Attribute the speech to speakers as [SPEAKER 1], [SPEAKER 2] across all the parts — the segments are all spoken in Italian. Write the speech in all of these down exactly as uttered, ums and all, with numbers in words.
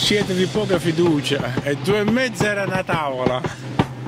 [SPEAKER 1] siete di poca fiducia e due e mezza era una tavola.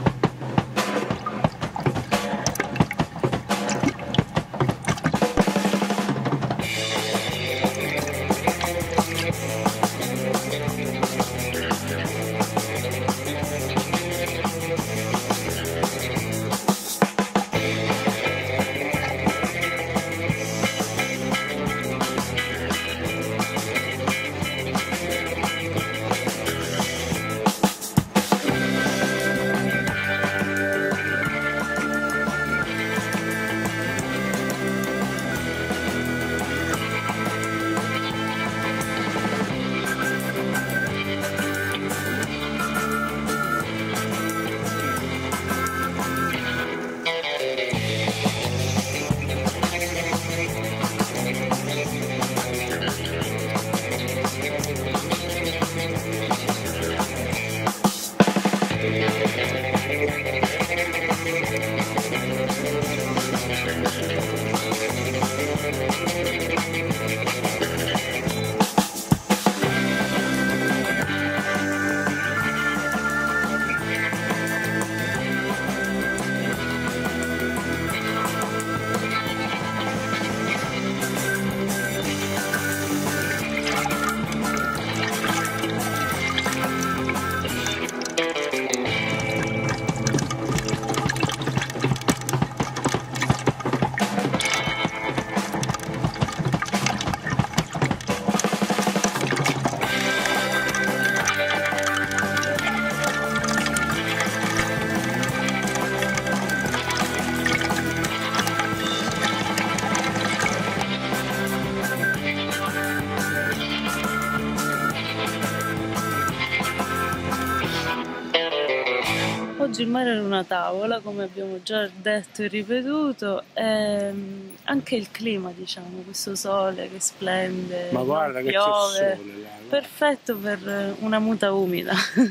[SPEAKER 2] Oggi il mare era una tavola, come abbiamo già detto e ripetuto, e anche il clima, diciamo, questo sole che splende,
[SPEAKER 1] Ma guarda che c'è
[SPEAKER 2] piove,
[SPEAKER 1] sole là,
[SPEAKER 2] perfetto per una muta umida.